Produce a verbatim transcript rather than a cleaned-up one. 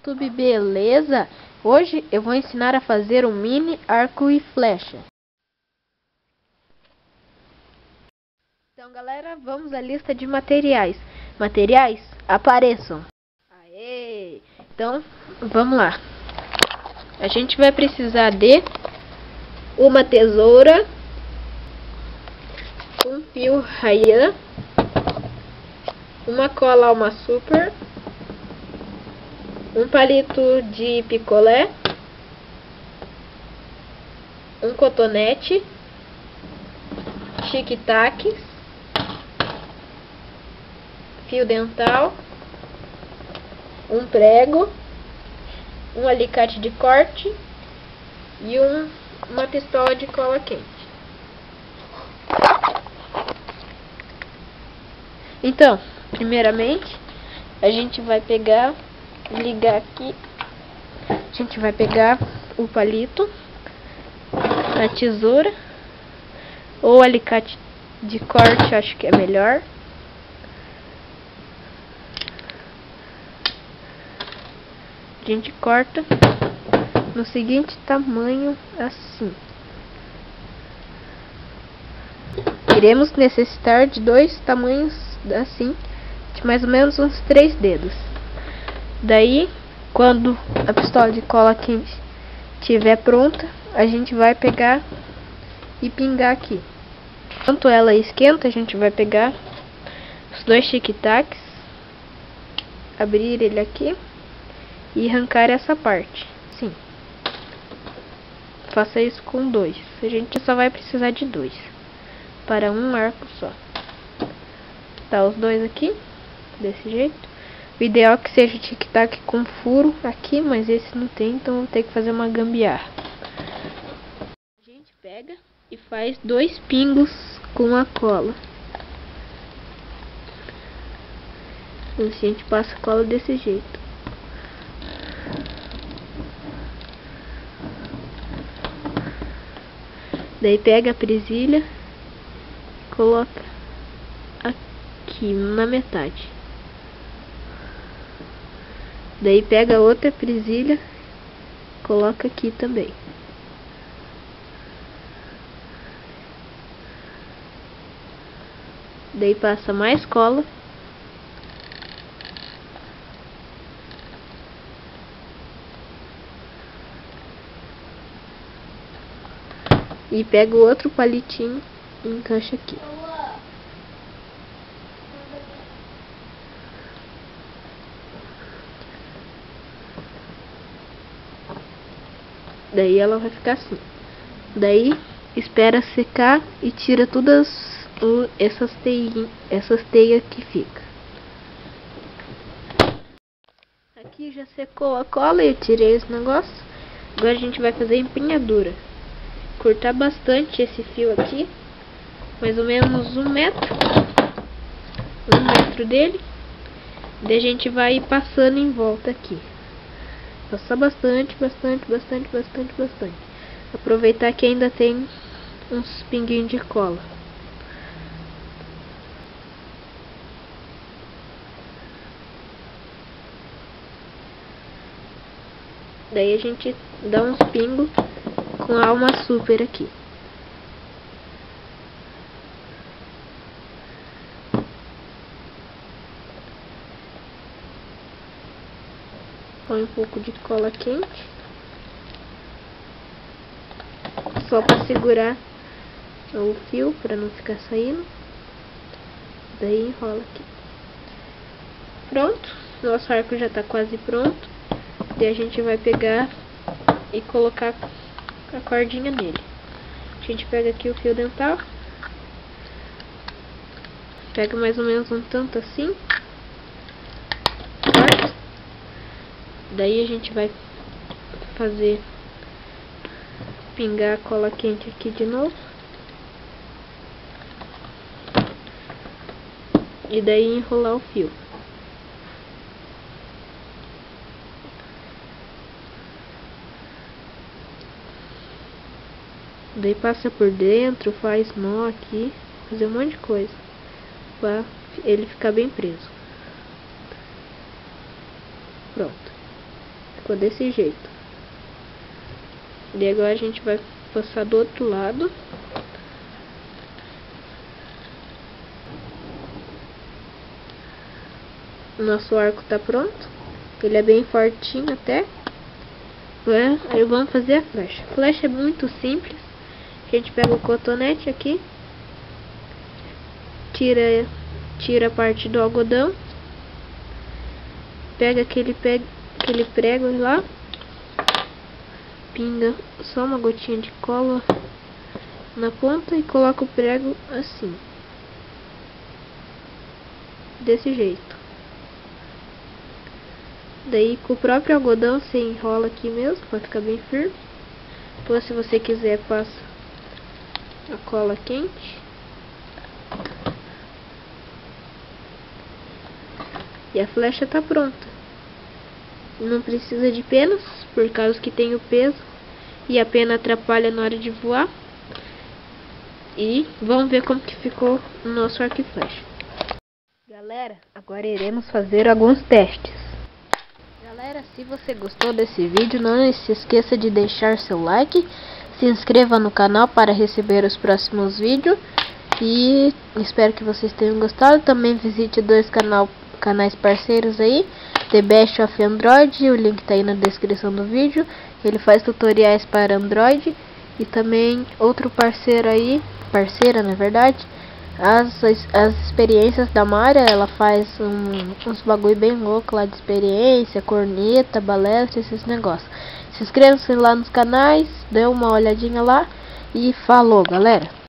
YouTube, beleza? Hoje eu vou ensinar a fazer um mini arco e flecha. Então galera, vamos à lista de materiais. Materiais, apareçam. Aê! Então, vamos lá. A gente vai precisar de uma tesoura, um fio rayan, uma cola Alma Super, um palito de picolé, um cotonete, tic-tacs, fio dental, um prego, um alicate de corte e um, uma pistola de cola quente. Então, primeiramente, a gente vai pegar, ligar aqui, a gente vai pegar o palito, a tesoura, ou alicate de corte, acho que é melhor. A gente corta no seguinte tamanho, assim. Iremos necessitar de dois tamanhos assim, de mais ou menos uns três dedos. Daí, quando a pistola de cola quente estiver pronta, a gente vai pegar e pingar aqui. Enquanto ela esquenta, a gente vai pegar os dois tic-tacs, abrir ele aqui e arrancar essa parte. Sim. Faça isso com dois. A gente só vai precisar de dois para um arco só. Tá os dois aqui, desse jeito. O ideal é que seja tic-tac com furo aqui, mas esse não tem, então vou ter que fazer uma gambiarra. A gente pega e faz dois pingos com a cola. Então, a gente passa a cola desse jeito. Daí pega a presilha, coloca aqui na metade. Daí pega outra presilha, coloca aqui também. Daí passa mais cola. E pega o outro palitinho e encaixa aqui. Daí ela vai ficar assim. Daí espera secar e tira todas o, essas teias, essas teias que fica. Aqui já secou a cola e eu tirei esse negócio. Agora a gente vai fazer a empunhadura. Cortar bastante esse fio aqui, mais ou menos um metro, um metro dele. Daí a gente vai passando em volta aqui. Passar bastante, bastante, bastante, bastante, bastante. Aproveitar que ainda tem uns pinguinhos de cola. Daí a gente dá uns pingos com a Alma Super aqui. Põe um pouco de cola quente, só para segurar o fio, para não ficar saindo. Daí enrola aqui. Pronto, nosso arco já está quase pronto. Daí a gente vai pegar e colocar a cordinha nele. A gente pega aqui o fio dental, pega mais ou menos um tanto assim, corta. Daí a gente vai fazer pingar a cola quente aqui de novo. E daí enrolar o fio. Daí passa por dentro, faz nó aqui, fazer um monte de coisa para ele ficar bem preso. Pronto. ficou desse jeito. E agora a gente vai passar do outro lado. Nosso arco tá pronto. Ele é bem fortinho até. Agora aí vamos fazer a flecha. A flecha é muito simples. A gente pega o cotonete aqui, tira, tira a parte do algodão, pega aquele, pega aquele prego lá, pinga só uma gotinha de cola na ponta e coloca o prego assim, desse jeito. Daí com o próprio algodão você enrola aqui mesmo para ficar bem firme. Depois, se você quiser, passa a cola quente. E a flecha tá pronta. Não precisa de penas, por causa que tem o peso e a pena atrapalha na hora de voar. E vamos ver como que ficou o nosso arco e flecha. Galera, agora iremos fazer alguns testes. Galera, se você gostou desse vídeo, não se esqueça de deixar seu like, se inscreva no canal para receber os próximos vídeos e espero que vocês tenham gostado. Também visite dois canal, canais parceiros aí, The Best of Android, o link tá aí na descrição do vídeo. Ele faz tutoriais para Android. E também outro parceiro aí, parceira na verdade, As, as experiências da Mara. Ela faz um, uns bagulho bem louco lá de experiência, corneta, balestra, esses negócios. Se inscreva-se lá nos canais, dê uma olhadinha lá e falou, galera!